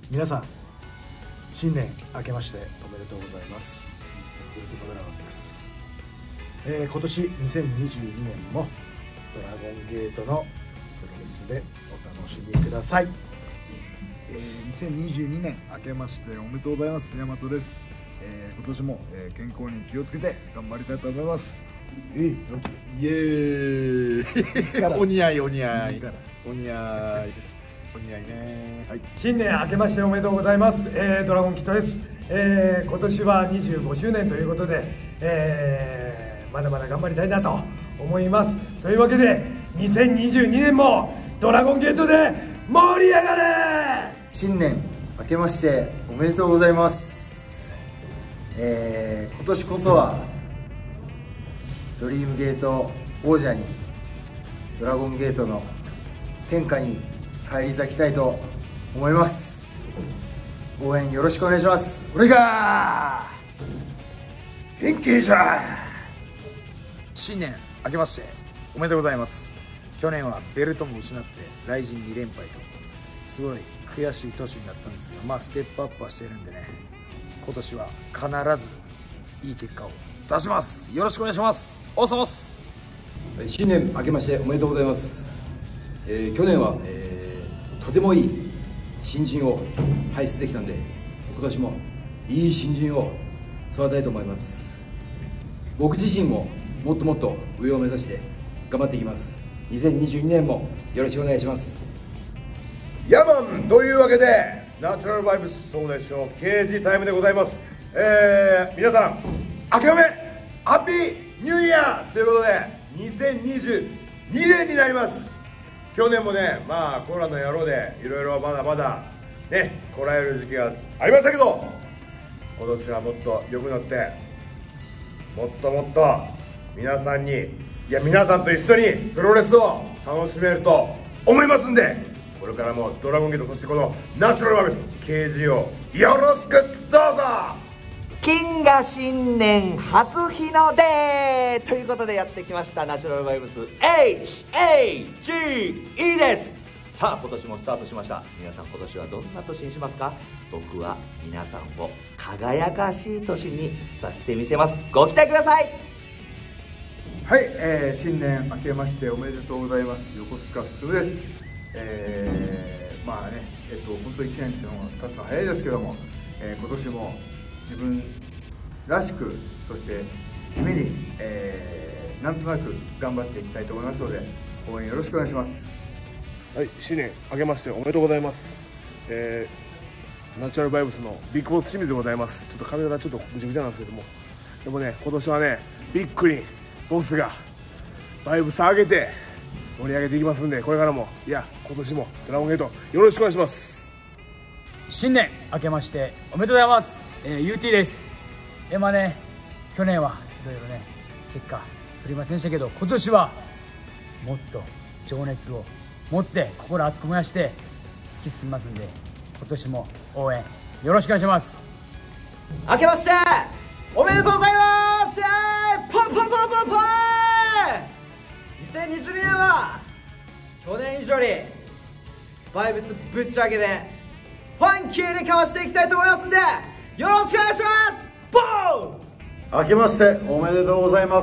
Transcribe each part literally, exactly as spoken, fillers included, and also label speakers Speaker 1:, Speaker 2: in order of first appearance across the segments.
Speaker 1: 皆さん新年明けましておめでとうございます。ウルティマドラゴンです。えー、今年にせんにじゅうにねんもドラゴンゲートのプロレスでお楽しみください。
Speaker 2: えー、にせんにじゅうにねん明けましておめでとうございます。大和です。えー、今年も、えー、健康に気をつけて頑張りたいと思います。
Speaker 1: えー、
Speaker 3: イエーイお似合いお似合いお似合いお似合いね、
Speaker 4: はい、新年明けましておめでとうございます、えー、ドラゴンキットです、えー、今年はにじゅうごしゅうねんということで、えー、まだまだ頑張りたいなと思います。というわけでにせんにじゅうにねんもドラゴンゲートで盛り上がれ。
Speaker 5: 新年明けましておめでとうございます、えー、今年こそはドリームゲート王者にドラゴンゲートの天下に返り咲きたいと思います。応援よろしくお願いします。俺が変形じゃ。
Speaker 3: 新年明けましておめでとうございます。去年はベルトも失ってライジンに連敗とすごい悔しい年になったんですけど、まあステップアップはしてるんでね、今年は必ずいい結果を出します。よろしくお願いします。おっさます。
Speaker 6: 新年明けましておめでとうございます、えー、去年は、えー、とてもいい新人を輩出できたんで、今年もいい新人を育てたいと思います。僕自身ももっともっと上を目指して頑張っていきます。にせんにじゅうにねんもよろしくお願いします。
Speaker 7: ヤマンというわけでナチュラルバイブスそうでしょう ケージー タイムでございます。えー、皆さん明けおめハッピーニューイヤーということでにせんにじゅうにねんになります。去年もね、まあコロナの野郎でいろいろまだまだねこらえる時期がありましたけど、今年はもっと良くなってもっともっと皆さんにいや皆さんと一緒にプロレスを楽しめると思いますんで、これからもドラゴンゲートそしてこのナチュラルバイブス ケージー をよろしくどうぞ。
Speaker 8: 金が新年初日の出ということでやってきましたナチュラルバイブス エイチエージーイー です。さあ今年もスタートしました。皆さん今年はどんな年にしますか？僕は皆さんを輝かしい年にさせてみせます。ご期待ください。
Speaker 2: はい、えー、新年明けましておめでとうございます。横須賀すです。えー、まあねえっと本当いちねんっていうのが経つのは早いですけども、えー、今年も自分らしくそして地味に、えー、なんとなく頑張っていきたいと思いますので応援よろしくお願いします。
Speaker 9: はい、新年明けましておめでとうございます。えー、ナチュラルバイブスのビッグボス清水でございます。ちょっと髪型ちょっとぐちゃぐちゃなんですけども、でもね今年はねビッグにボスがバイブス上げて盛り上げていきますんで、これからもいや今年もドラゴンゲートよろしくお願いします。
Speaker 10: 新年明けましておめでとうございます。えー、ユーティー です。えまあね去年はいろいろね結果振りませんでしたけど、今年はもっと情熱を持って心熱く燃やして突き進みますんで、今年も応援よろしくお願いします。
Speaker 8: 明けましておめでとうございます。ポンポンポンポンポン。にせんにじゅうにねんは去年以上にバイブスぶち上げでファンキーにかわしていきたいと思いますんでよろしくお願いします。ボーン。
Speaker 5: 明けましておめでとうございます。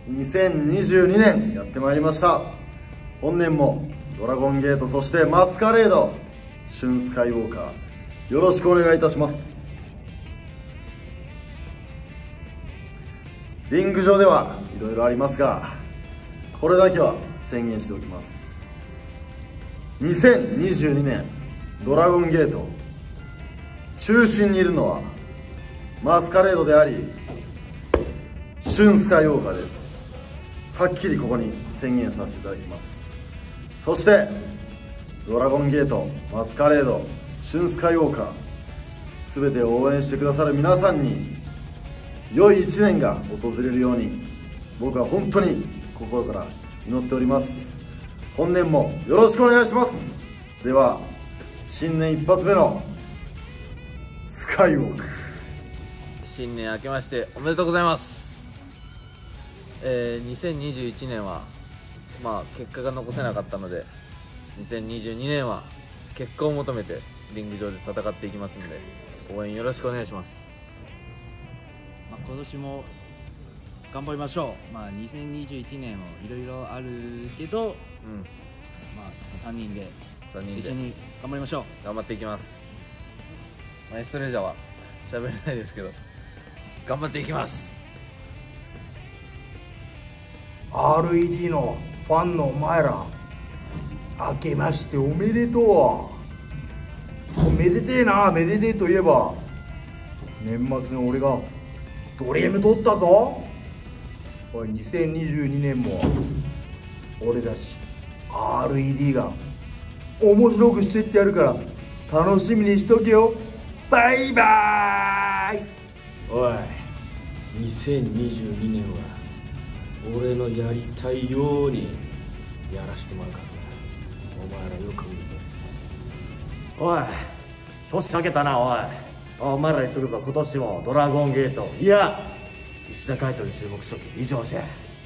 Speaker 5: にせんにじゅうにねんやってまいりました。本年もドラゴンゲートそしてマスカレードシュンスカイウォーカーよろしくお願いいたします。リング上ではいろいろありますが、これだけは宣言しておきます。にせんにじゅうにねんドラゴンゲート中心にいるのはマスカレードでありシュンスカイウォーカーです。はっきりここに宣言させていただきます。そしてドラゴンゲートマスカレードシュンスカイウォーカー全てを応援してくださる皆さんに良いいちねんが訪れるように僕は本当に心から祈っております。本年もよろしくお願いします。では新年一発目のスカイウォーク。
Speaker 11: 新年明けましておめでとうございます。えー、にせんにじゅういちねんはまあ結果が残せなかったので、にせんにじゅうにねんは結果を求めてリング上で戦っていきますんで、応援よろしくお願いします。
Speaker 12: まあ、今年も頑張りましょう。まあ、にせんにじゅういちねんもいろいろあるけど、うん、まあ、さんにんで一緒に頑張りましょう。
Speaker 11: 頑張っていきます。マエストレージャーは喋れないですけど頑張っていきます。
Speaker 2: アールイーディー のファンのお前ら、明けましておめでとう。めでてえな。めでてえといえば年末に俺がドリーム取ったぞ。おい、にせんにじゅうにねんも俺たち アールイーディー が面白くしてってやるから楽しみにしとけよ。バイバーイ。
Speaker 6: おい、にせんにじゅうにねんは俺のやりたいようにやらしてもらうからな。お前らよく見るぞ。
Speaker 5: おい、年明けたな。おい、お前ら言っとくぞ。今年もドラゴンゲート、いや石田海斗に注目しとけ。以上じゃ。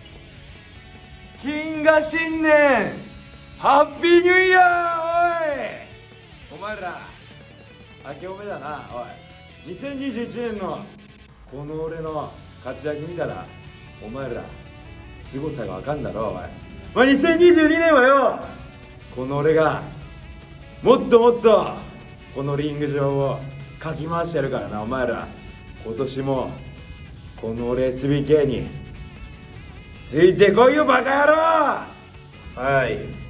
Speaker 3: 金河新年ハッピーニューイヤー。おい、お前ら明けおめだな。おい、にせんにじゅういちねんのこの俺の活躍見たらお前ら凄さが分かんだろ。おい、まあ、にせんにじゅうにねんはよ、この俺がもっともっとこのリング上をかき回してやるからな。お前ら今年もこの俺 エスビーケー についてこいよ、バカ野郎。はい、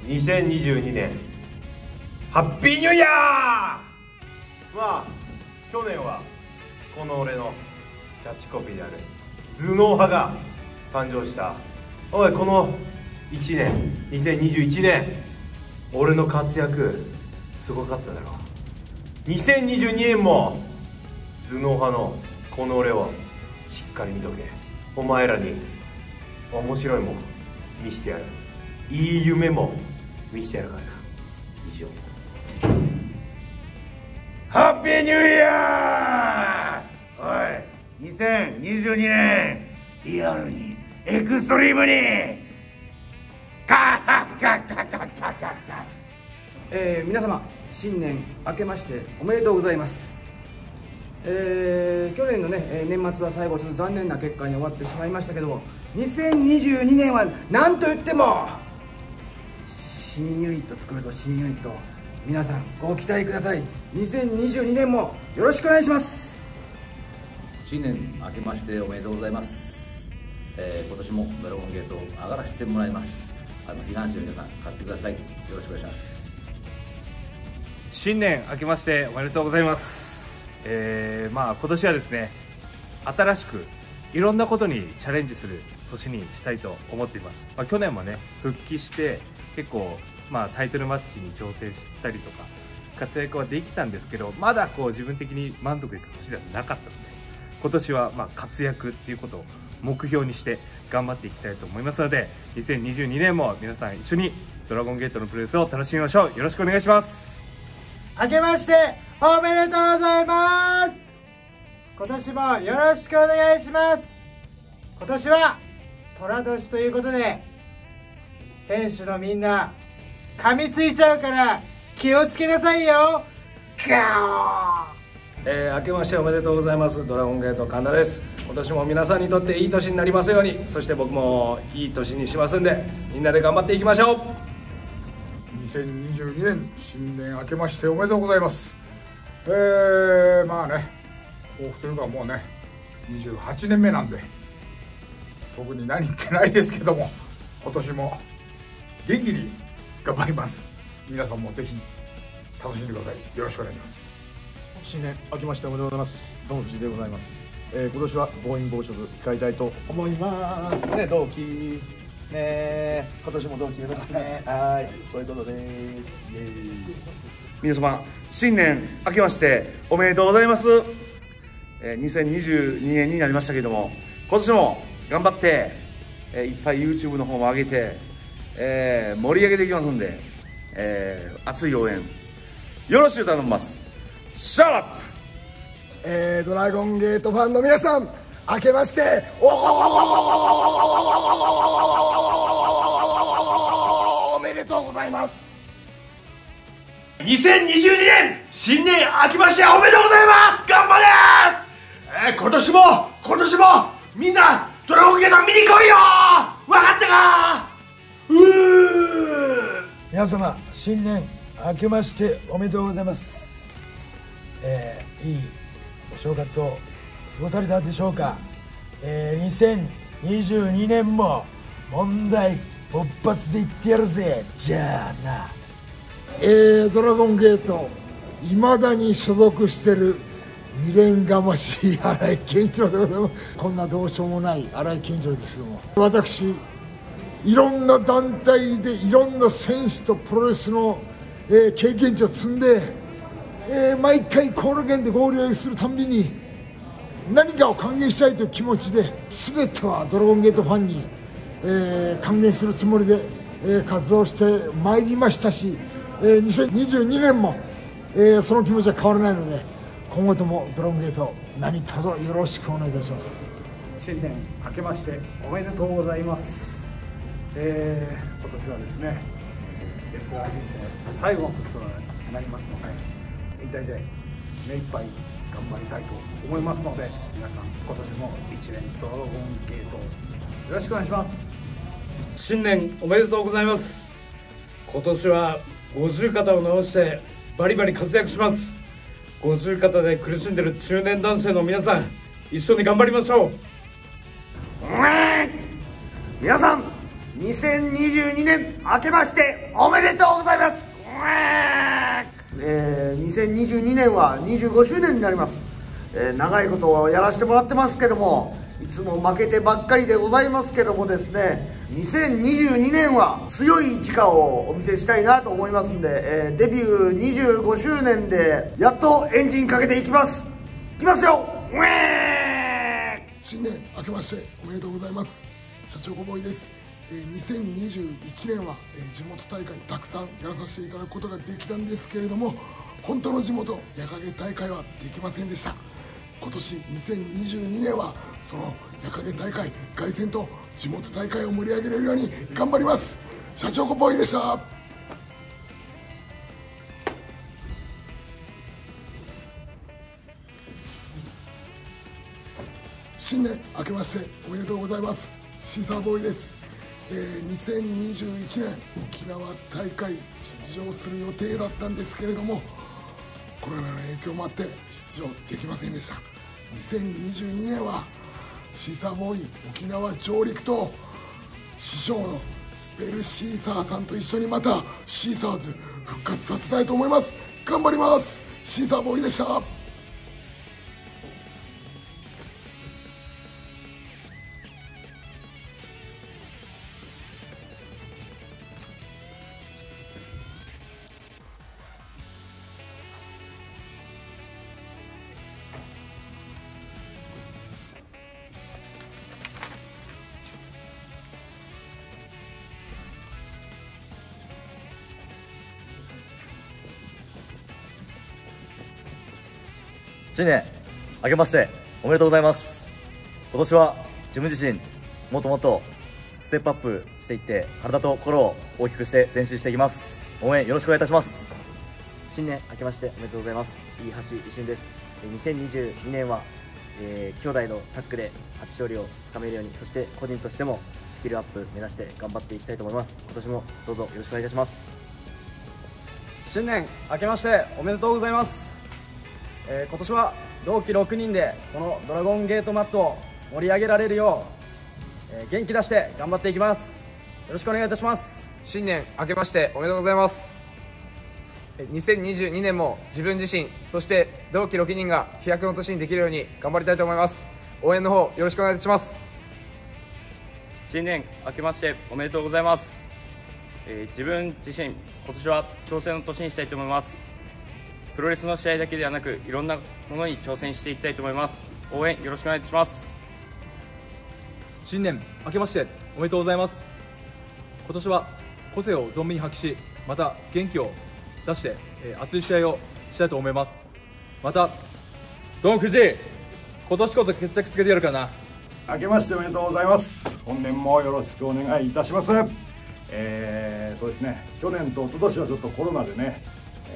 Speaker 3: にせんにじゅうにねんハッピーニューイヤー。まあ去年はこの俺のキャッチコピーである頭脳派が誕生した。おい、このいちねん、にせんにじゅういちねん俺の活躍すごかっただろう。にせんにじゅうにねんも頭脳派のこの俺をしっかり見とけ。お前らに面白いもん見してやる。いい夢も見してやるからな。以上。ハッピーニューイヤー。おい、にせんにじゅうにねんリアルにエクストリームにガッガッガッガッガッガッガッガッ。
Speaker 6: えー、皆様新年明けましておめでとうございます。えー、去年のね、えー、年末は最後ちょっと残念な結果に終わってしまいましたけども、にせんにじゅうにねんは何と言っても新ユニット作るぞ。新ユニット、皆さんご期待ください。にせんにじゅうにねんもよろしくお願いします。
Speaker 12: 新年明けましておめでとうございます。えー、今年もドラゴンゲートを上がらせてもらいます。あの避難士の皆さん買ってください。よろしくお願いします。
Speaker 13: 新年明けましておめでとうございます。えー、まあ今年はですね、新しくいろんなことにチャレンジする年にしたいと思っています。まあ、去年もね復帰して結構まあタイトルマッチに挑戦したりとか活躍はできたんですけど、まだこう自分的に満足いく年ではなかったので、今年はまあ活躍っていうことを目標にして頑張っていきたいと思いますので、にせんにじゅうにねんも皆さん一緒にドラゴンゲートのプロレスを楽しみましょう。よろしくお願いします。
Speaker 14: 明けましておめでとうございます。今年もよろしくお願いします。今年は寅年ということで選手のみんな噛みついちゃうから気をつけなさいよ。ガー、
Speaker 4: えー、明けましておめでとうございます。ドラゴンゲート神田です。今年も皆さんにとっていい年になりますように、そして僕もいい年にしますんで、みんなで頑張っていきましょう。
Speaker 15: にせんにじゅうにねん新年明けましておめでとうございます。えー、まあね、抱負というかもうねにじゅうはちねんめなんで特に何言ってないですけども、今年も元気に頑張ります。皆さんもぜひ楽しんでください。よろしくお願いします。
Speaker 1: 新年明けましておめでとうございます。どうも藤井でございます。えー、今年は暴飲暴食控えたいと思いますね。同期ね、今年も同期よろしくね。はい、そういうことです。イエーイ。
Speaker 7: 皆様新年明けましておめでとうございます。えー、にせんにじゅうにねんになりましたけども、今年も頑張って、えー、いっぱい YouTube の方も上げて、えー、盛り上げていきますんで、えー、熱い応援よろしく頼みます。シャーラップ。
Speaker 15: えー、ドラゴンゲートファンの皆さん、明けましておおめでとうございます。
Speaker 4: にせんにじゅうにねん新年明けましておめでとうございます。頑張れー、えー、今年も今年もみんなドラゴンゲート見に来いよー。分かったかー。うー、
Speaker 1: 皆様新年明けましておめでとうございます。えー、いいお正月を過ごされたでしょうか。えー、にせんにじゅうにねんも問題勃発でいってやるぜ。じゃあな。
Speaker 16: えー、ドラゴンゲートいまだに所属してる未練がましい新井健一郎でございます。こんなどうしようもない新井健一郎ですけども、私いろんな団体でいろんな選手とプロレスの、えー、経験値を積んで、えー、毎回後楽園で合流するたんびに何かを還元したいという気持ちで、全てはドラゴンゲートファンに、えー、還元するつもりで、えー、活動してまいりましたし、えー、にせんにじゅうにねんも、えー、その気持ちは変わらないので、今後ともドラゴンゲート何卒よろしくお願いいたします。
Speaker 17: 新年明けましておめでとうございます。えー、今年はですねレスラー人生最後の年となりますので、引退試合目いっぱい頑張りたいと思いますので、皆さん今年も一年ドラゴンゲートよろしくお願いします。
Speaker 4: 新年おめでとうございます。今年は五十肩を治してバリバリ活躍します。五十肩で苦しんでる中年男性の皆さん、一緒に頑張りましょう。
Speaker 7: 皆さんにせんにじゅうにねん明けましておめでとうございます。えー、にせんにじゅうにねんはにじゅうごしゅうねんになります。えー、長いことをやらせてもらってますけども、いつも負けてばっかりでございますけどもですね、にせんにじゅうにねんは強い力をお見せしたいなと思いますんで、えー、デビューにじゅうごしゅうねんでやっとエンジンかけていきます。いきますよ。
Speaker 16: 新年明けましておめでとうございます。社長ごぼいです。えー、にせんにじゅういちねんは、えー、地元大会たくさんやらさせていただくことができたんですけれども、本当の地元矢掛大会はできませんでした。今年にせんにじゅうにねんはその矢掛大会凱旋と地元大会を盛り上げれるように頑張ります。社長ごぼいでした。新年明けましておめでとうございます。シーサーボーイです。えー、にせんにじゅういちねん沖縄大会出場する予定だったんですけれども、コロナの影響もあって出場できませんでした。にせんにじゅうにねんはシーサーボーイ沖縄上陸と師匠のスペルシーサーさんと一緒にまたシーサーズ復活させたいと思います。頑張ります。シーサーボーイでした。
Speaker 18: 新年明けましておめでとうございます。今年は自分自身もっともっとステップアップしていって、体と心を大きくして前進していきます。応援よろしくお願いいたします。
Speaker 19: 新年明けましておめでとうございます。飯橋維新です。にせんにじゅうにねんは、えー、兄弟のタッグで初勝利をつかめるように、そして個人としてもスキルアップ目指して頑張っていきたいと思います。今年もどうぞよろしくお願いいたします。
Speaker 20: 新年明けましておめでとうございます。えー、今年は同期ろくにんでこのドラゴンゲートマットを盛り上げられるよう、えー、元気出して頑張っていきます。よろしくお願いいたします。
Speaker 21: 新年明けましておめでとうございます。にせんにじゅうにねんも自分自身、そして同期ろくにんが飛躍の年にできるように頑張りたいと思います。応援の方よろしくお願いいたします。
Speaker 22: 新年明けましておめでとうございます。えー、自分自身今年は挑戦の年にしたいと思います。プロレスの試合だけではなく、いろんなものに挑戦していきたいと思います。応援よろしくお願いします。
Speaker 23: 新年明けましておめでとうございます。今年は個性を存分に発揮し、また元気を出して、えー、熱い試合をしたいと思います。またドン藤井、今年こそ決着つけてやるからな。
Speaker 24: 明けましておめでとうございます。本年もよろしくお願いいたします。えーとですね、去年と一昨年はちょっとコロナでね、え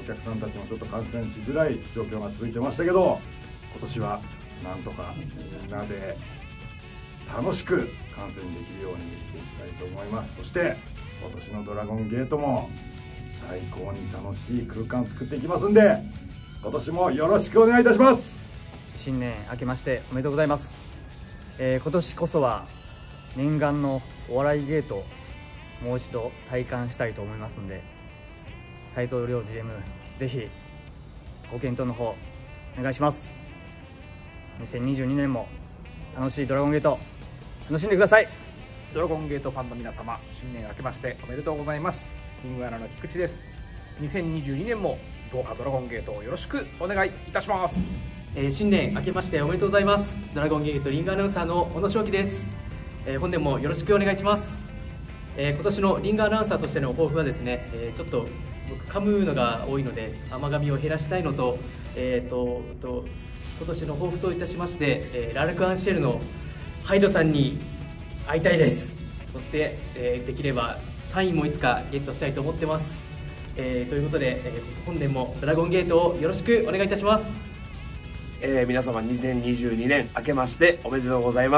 Speaker 24: 客さんたちもちょっと観戦しづらい状況が続いてましたけど、今年はなんとかみんなで楽しく観戦できるようにしていきたいと思います。そして今年のドラゴンゲートも最高に楽しい空間を作っていきますんで、今年もよろしくお願いいたします。
Speaker 8: 新年明けましておめでとうございます、えー、今年こそは念願のお笑いゲートをもう一度体感したいと思いますので、斉藤亮 ジーエム ぜひご検討の方お願いします。にせんにじゅうにねんも楽しいドラゴンゲート楽しんでください。
Speaker 9: ドラゴンゲートファンの皆様、新年明けましておめでとうございます。リングアナの菊池です。にせんにじゅうにねんもどうかドラゴンゲートをよろしくお願いいたします。
Speaker 10: えー、新年明けましておめでとうございます。ドラゴンゲートリングアナウンサーの小野翔輝です。えー、本年もよろしくお願いします。えー、今年のリングアナウンサーとしての抱負はですね、えー、ちょっと僕噛むのが多いので甘噛みを減らしたいのと、えーとと今年の抱負といたしまして、えー、ラルク・アンシェルのハイドさんに会いたいです。そして、えー、できればサインもいつかゲットしたいと思ってます。えー、ということで、えー、本年もドラゴンゲートをよろしくお願いいたします。
Speaker 11: えー、皆様にせんにじゅうにねん明けましておめでとうございます。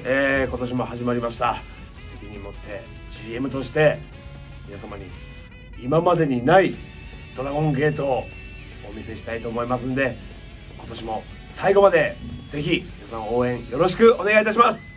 Speaker 11: えー、今年も始まりました。責任持って ジーエム として皆様に今までにないドラゴンゲートをお見せしたいと思いますんで、今年も最後までぜひ皆さん応援よろしくお願いいたします。